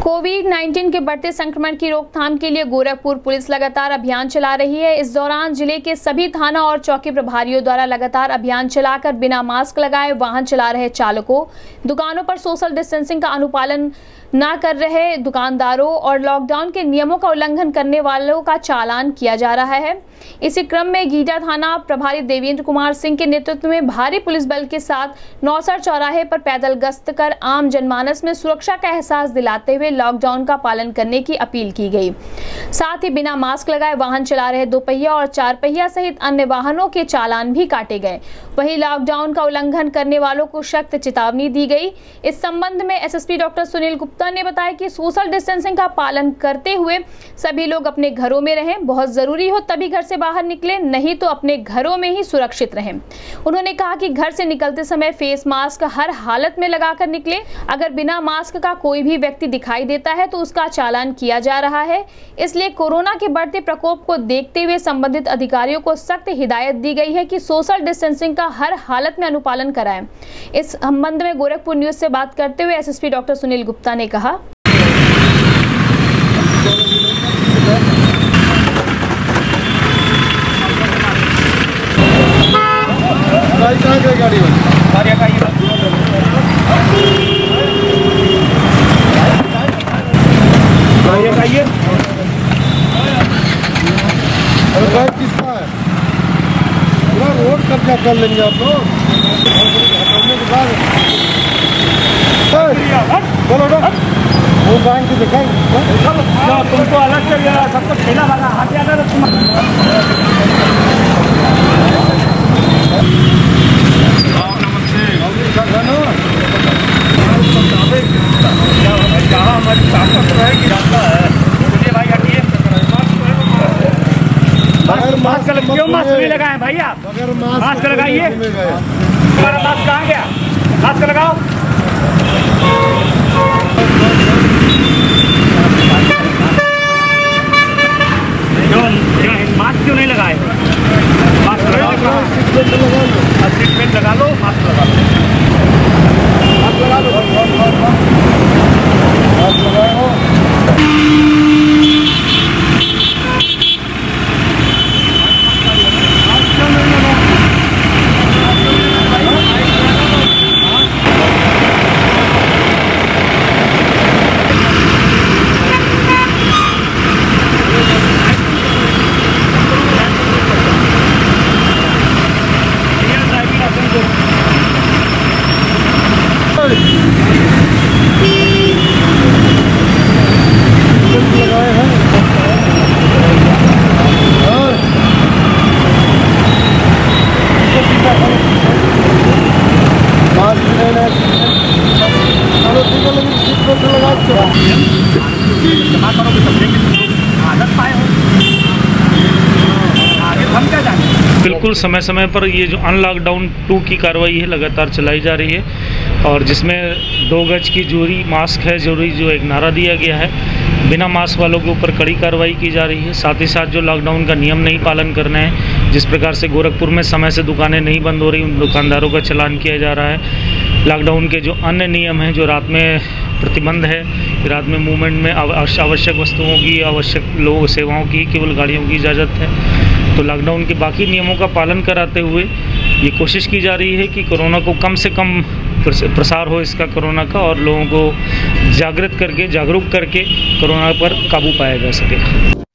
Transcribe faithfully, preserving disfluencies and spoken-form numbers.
Covid उन्नीस के बढ़ते संक्रमण की रोकथाम के लिए गोरखपुर पुलिस लगातार अभियान चला रही है। इस दौरान जिले के सभी थाना और चौकी प्रभारियों द्वारा लगातार अभियान चलाकर बिना मास्क लगाए वाहन चला रहे चालकों, दुकानों पर सोशल डिस्टेंसिंग का अनुपालन न कर रहे दुकानदारों और लॉकडाउन के नियमों का उल्लंघन करने वालों का चालान किया जा रहा है। इसी क्रम में गीजा थाना प्रभारी देवेंद्र कुमार सिंह के नेतृत्व में भारी पुलिस बल के साथ नौसर चौराहे पर पैदल गश्त कर आम जनमानस में सुरक्षा का एहसास दिलाते हुए लॉकडाउन का पालन करने की अपील की गई। साथ ही बिना मास्क लगाए वाहन चला रहे दोपहिया और चार पहिया सहित अन्य वाहनों के चालान भी काटे गए। वहीं लॉकडाउन का उल्लंघन करने वालों को सख्त चेतावनी दी गई। इस संबंध में एसएसपी डॉक्टर सुनील गुप्ता ने बताया कि सोशल डिस्टेंसिंग का पालन करते हुए सभी लोग अपने घरों में रहें, बहुत जरूरी हो तभी घर से बाहर निकले, नहीं तो अपने घरों में ही सुरक्षित रहें। उन्होंने कहा कि घर से निकलते समय फेस मास्क हर हालत में लगाकर निकले। अगर बिना मास्क का कोई भी व्यक्ति दिखाई देता है तो उसका चालान किया जा रहा है। इसलिए कोरोना के बढ़ते प्रकोप को देखते हुए संबंधित अधिकारियों को सख्त हिदायत दी गई है कि सोशल डिस्टेंसिंग का हर हालत में अनुपालन कराएं। इस संबंध में गोरखपुर न्यूज से बात करते हुए एसएसपी डॉक्टर सुनील गुप्ता ने कहा, गाड़ी अरे किसका है? पूरा रोड कब्जा कर लेंगे आप लोग। चलो वो बैंक से दिखाई तुमको अलग से सबको खेला वाला हाथ याद है तुम जहाँ हमारी ताकत रहेगी जाता है। मुझे भाई हटिए, मास्क क्यों मास्क नहीं लगाए भैया? मास्क लगाइए। तुम्हारा मास्क कहाँ गया? मास्क लगाओ। मास्क क्यों नहीं लगाए? मास्क लगा लो, सीट बेल्ट लगा लो, मास्क लगा लो, मास्क लगा लो, मास्क लगाओ। बिल्कुल समय समय पर ये जो अनलॉकडाउन टू की कार्रवाई है लगातार चलाई जा रही है और जिसमें दो गज की दूरी, मास्क है जरूरी, जो एक नारा दिया गया है, बिना मास्क वालों के ऊपर कड़ी कार्रवाई की जा रही है। साथ ही साथ जो लॉकडाउन का नियम नहीं पालन करना है, जिस प्रकार से गोरखपुर में समय से दुकानें नहीं बंद हो रही, उन दुकानदारों का चालान किया जा रहा है। लॉकडाउन के जो अन्य नियम हैं, जो रात में प्रतिबंध है, रात में मूवमेंट में आवश्यक वस्तुओं की, आवश्यक लोग सेवाओं की केवल गाड़ियों की इजाज़त है। तो लॉकडाउन के बाकी नियमों का पालन कराते हुए ये कोशिश की जा रही है कि कोरोना को कम से कम प्रसार हो इसका कोरोना का, और लोगों को जागृत करके, जागरूक करके कोरोना पर काबू पाया जा सके।